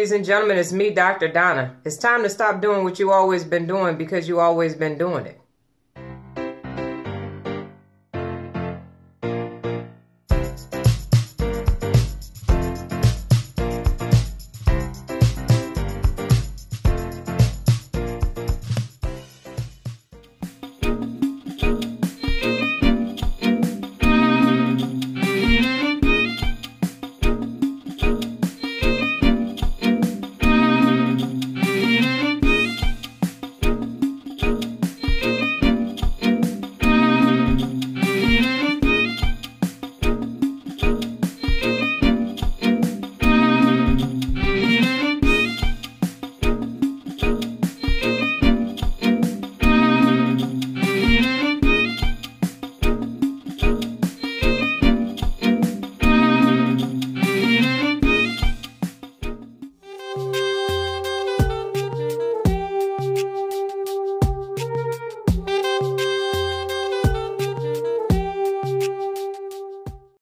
ladies and gentlemen, it's me, Dr. Donna. It's time to stop doing what you always been doing because you always been doing it.